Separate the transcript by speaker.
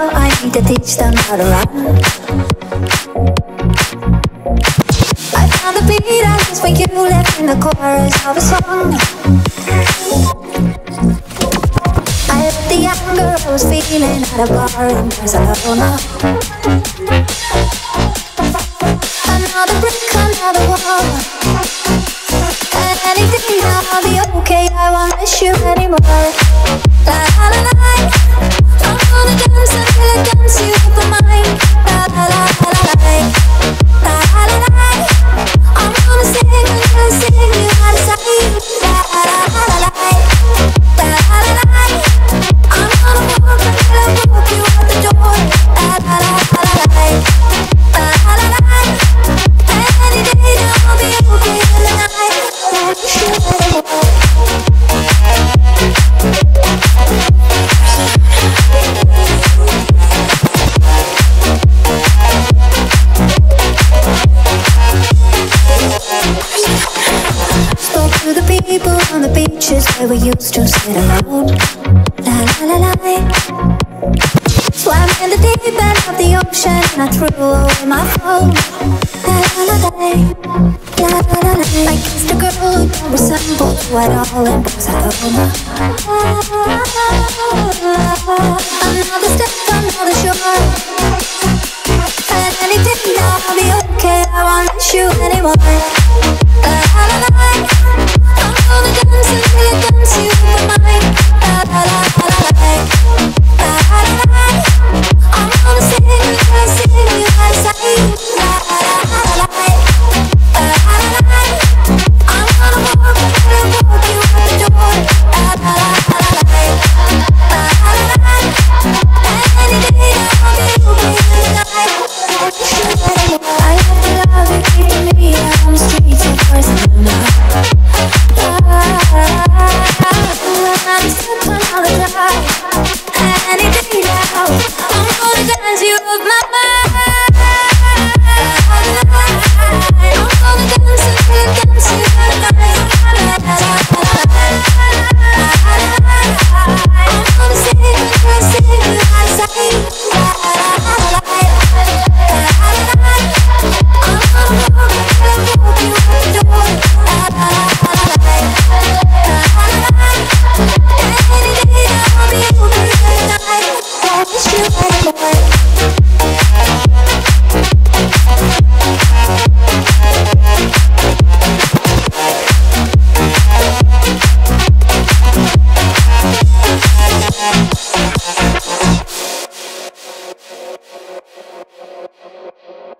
Speaker 1: I need to teach them how to run. I found the beat I was when you left in the chorus of a song. I left the anger I was feeling at a bar in Barcelona. Another brick, another wall. Anything now, I'll be okay. I won't miss you anymore. La la la la. I'm gonna dance until I dance you up my mind. La la la la la la. La la la la. I'm gonna sing until I sing you out of sight. La la la la la. La la la la. I'm gonna walk until I walk you out the door. La la la la la. La la la la. Any day now, I'll be okay in the night. Spoke to the people on the beaches where we used to sit alone. La la la la. Swam in the deep end of the ocean and I threw away my phone. La la la la. La la la la. I kissed a girl who don't resemble you at all in Barcelona. Another step, another shore. And anything now, I'll be okay. I won't miss you anymore. La la la la.